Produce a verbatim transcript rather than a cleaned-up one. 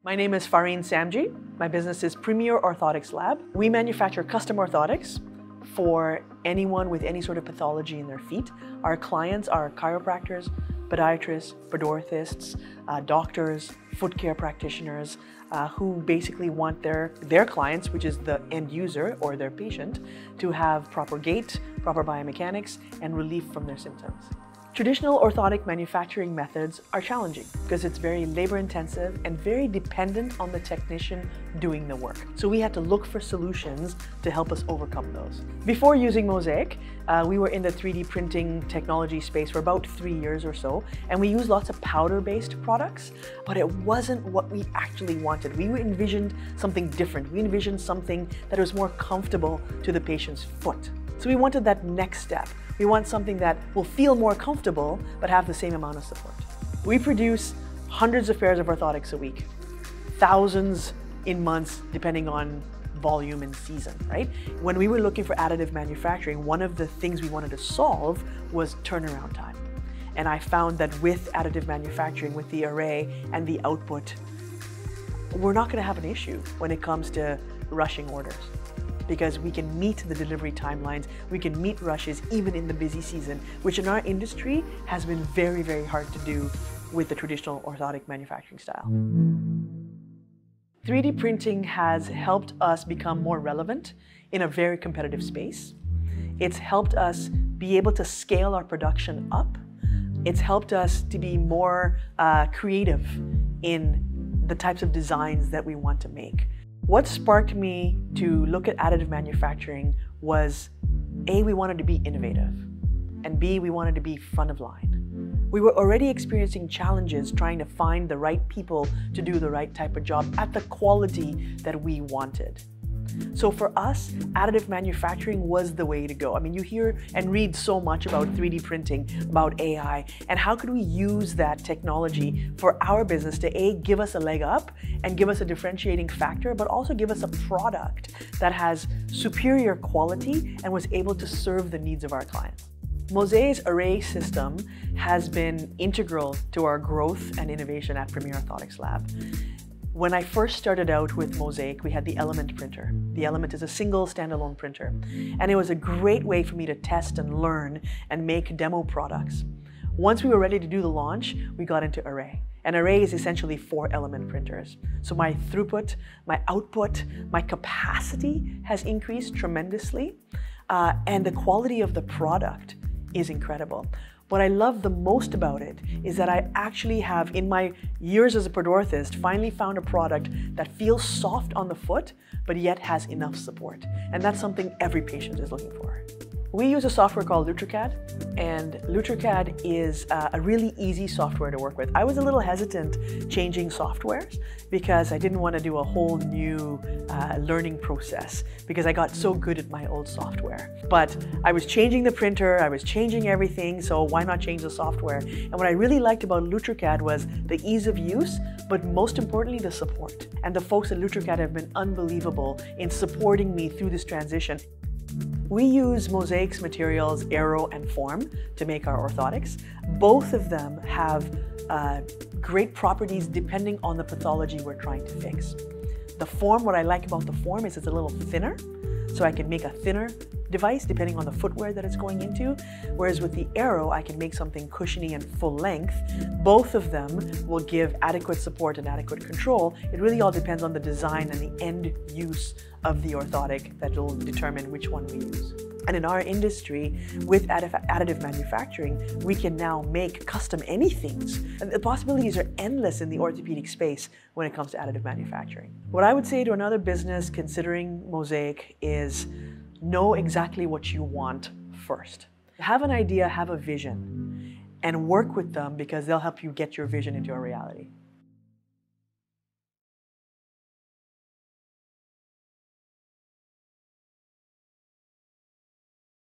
My name is Fareen Samji. My business is Premiere Orthotics Lab. We manufacture custom orthotics for anyone with any sort of pathology in their feet. Our clients are chiropractors, podiatrists, podorthists, uh, doctors, foot care practitioners, uh, who basically want their, their clients, which is the end user or their patient, to have proper gait, proper biomechanics, and relief from their symptoms. Traditional orthotic manufacturing methods are challenging because it's very labor intensive and very dependent on the technician doing the work. So we had to look for solutions to help us overcome those. Before using Mosaic, uh, we were in the three D printing technology space for about three years or so, and we used lots of powder-based products, but it wasn't what we actually wanted. We envisioned something different. We envisioned something that was more comfortable to the patient's foot. So we wanted that next step. We want something that will feel more comfortable, but have the same amount of support. We produce hundreds of pairs of orthotics a week, thousands in months, depending on volume and season, right? When we were looking for additive manufacturing, one of the things we wanted to solve was turnaround time. And I found that with additive manufacturing, with the array and the output, we're not gonna have an issue when it comes to rushing orders, because we can meet the delivery timelines, we can meet rushes even in the busy season, which in our industry has been very, very hard to do with the traditional orthotic manufacturing style. three D printing has helped us become more relevant in a very competitive space. It's helped us be able to scale our production up. It's helped us to be more uh, creative in the types of designs that we want to make. What sparked me to look at additive manufacturing was A, we wanted to be innovative, and B, we wanted to be front of line. We were already experiencing challenges trying to find the right people to do the right type of job at the quality that we wanted. So for us, additive manufacturing was the way to go. I mean, you hear and read so much about three D printing, about A I, and how could we use that technology for our business to A, give us a leg up and give us a differentiating factor, but also give us a product that has superior quality and was able to serve the needs of our clients. Mosaic's array system has been integral to our growth and innovation at Premiere Orthotics Lab. When I first started out with Mosaic, we had the Element printer. The Element is a single standalone printer, and it was a great way for me to test and learn and make demo products. Once we were ready to do the launch, we got into Array. And Array is essentially four Element printers. So my throughput, my output, my capacity has increased tremendously, uh, and the quality of the product is incredible. What I love the most about it is that I actually have, in my years as a podorthist, finally found a product that feels soft on the foot, but yet has enough support. And that's something every patient is looking for. We use a software called LutraCAD, and LutraCAD is uh, a really easy software to work with. I was a little hesitant changing softwares because I didn't want to do a whole new uh, learning process because I got so good at my old software. But I was changing the printer, I was changing everything, so why not change the software? And what I really liked about LutraCAD was the ease of use, but most importantly, the support. And the folks at LutraCAD have been unbelievable in supporting me through this transition. We use Mosaic's materials, aero and form, to make our orthotics. Both of them have uh, great properties depending on the pathology we're trying to fix. The form, what I like about the form is it's a little thinner, so I can make a thinner device depending on the footwear that it's going into, whereas with the aero, I can make something cushiony and full length. Both of them will give adequate support and adequate control. It really all depends on the design and the end use of the orthotic that will determine which one we use. And in our industry, with additive manufacturing, we can now make custom anythings. And the possibilities are endless in the orthopedic space when it comes to additive manufacturing. What I would say to another business considering Mosaic is know exactly what you want first. Have an idea, have a vision, and work with them because they'll help you get your vision into a reality.